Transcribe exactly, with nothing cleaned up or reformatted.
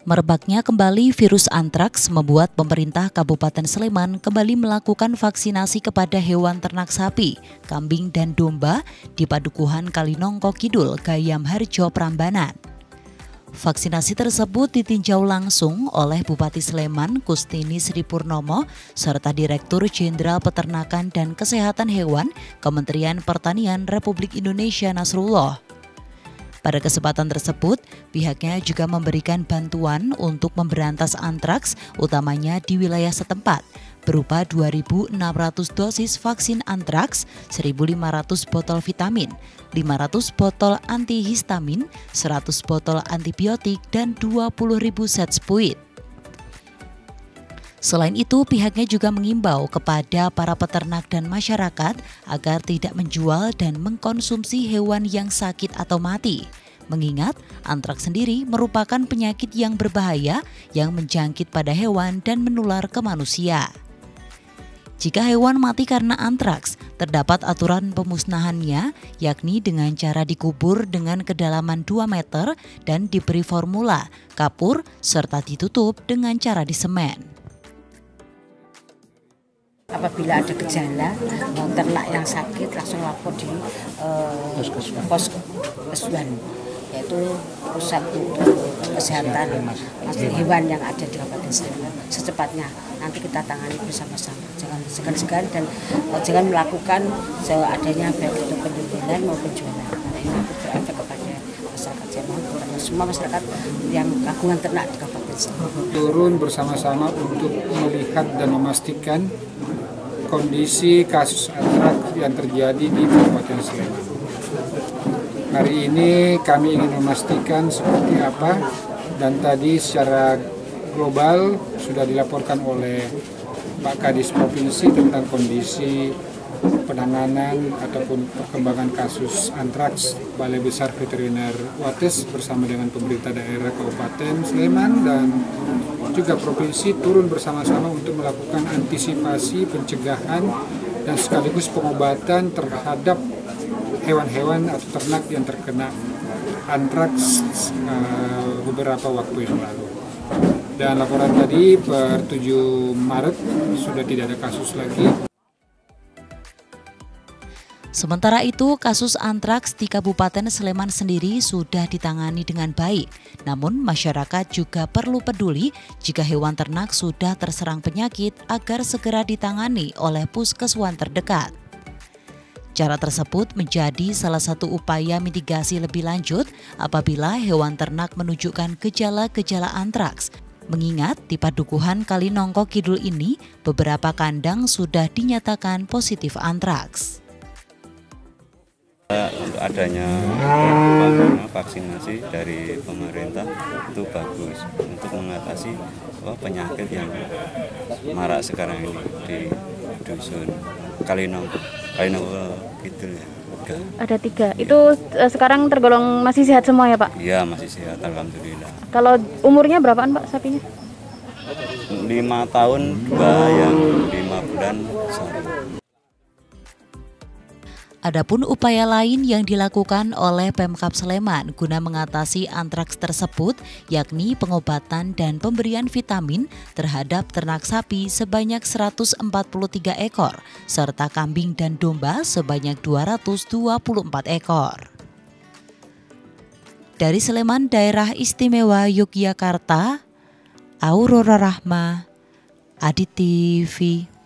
Merebaknya kembali virus antraks membuat pemerintah Kabupaten Sleman kembali melakukan vaksinasi kepada hewan ternak sapi, kambing dan domba di Padukuhan Kalinongko Kidul, Gayam Harjo, Prambanan. Vaksinasi tersebut ditinjau langsung oleh Bupati Sleman Kustini Sri Purnomo serta Direktur Jenderal Peternakan dan Kesehatan Hewan Kementerian Pertanian Republik Indonesia Nasrullah. Pada kesempatan tersebut, pihaknya juga memberikan bantuan untuk memberantas antraks, utamanya di wilayah setempat, berupa dua ribu enam ratus dosis vaksin antraks, seribu lima ratus botol vitamin, lima ratus botol antihistamin, seratus botol antibiotik, dan dua puluh ribu set spuit. Selain itu, pihaknya juga mengimbau kepada para peternak dan masyarakat agar tidak menjual dan mengkonsumsi hewan yang sakit atau mati. Mengingat antraks sendiri merupakan penyakit yang berbahaya yang menjangkit pada hewan dan menular ke manusia. Jika hewan mati karena antraks, terdapat aturan pemusnahannya, yakni dengan cara dikubur dengan kedalaman dua meter dan diberi formula, kapur, serta ditutup dengan cara disemen. Apabila ada gejala ternak yang sakit langsung lapor di uh, pos kesuan, yaitu pusat untuk kesehatan hewan yang ada di Kabupaten Sleman. Secepatnya nanti kita tangani bersama-sama, jangan segan-segan dan uh, jangan melakukan seadanya baik itu penjualan maupun jualan, karena ini berefek kepada masyarakat. Saya mohon kepada semua masyarakat yang kagungan ternak di Kabupaten Sleman turun bersama-sama untuk melihat dan memastikan kondisi kasus antraks yang terjadi di Kabupaten Sleman. Hari ini kami ingin memastikan seperti apa, dan tadi secara global sudah dilaporkan oleh Pak Kadis Provinsi tentang kondisi penanganan ataupun perkembangan kasus antraks. Balai Besar Veteriner Wates bersama dengan pemerintah daerah Kabupaten Sleman dan juga provinsi turun bersama-sama untuk melakukan antisipasi, pencegahan, dan sekaligus pengobatan terhadap hewan-hewan atau ternak yang terkena antraks uh, beberapa waktu yang lalu. Dan laporan tadi per tujuh Maret sudah tidak ada kasus lagi. Sementara itu, kasus antraks di Kabupaten Sleman sendiri sudah ditangani dengan baik. Namun, masyarakat juga perlu peduli jika hewan ternak sudah terserang penyakit agar segera ditangani oleh puskeswan terdekat. Cara tersebut menjadi salah satu upaya mitigasi lebih lanjut apabila hewan ternak menunjukkan gejala-gejala antraks. Mengingat di Padukuhan Kalinongko Kidul ini, beberapa kandang sudah dinyatakan positif antraks. Untuk adanya vaksinasi dari pemerintah itu bagus untuk mengatasi oh, penyakit yang marak sekarang ini di dusun Kalinongko, Kalinongko Kidul ya. Ada tiga. Itu uh, sekarang tergolong masih sehat semua ya Pak? Iya masih sehat, alhamdulillah. Kalau umurnya berapaan Pak sapinya? Lima tahun dua, yang lima bulan satu. Adapun upaya lain yang dilakukan oleh Pemkab Sleman guna mengatasi antraks tersebut yakni pengobatan dan pemberian vitamin terhadap ternak sapi sebanyak seratus empat puluh tiga ekor serta kambing dan domba sebanyak dua ratus dua puluh empat ekor. Dari Sleman, Daerah Istimewa Yogyakarta, Aurora Rahma, Adi T V.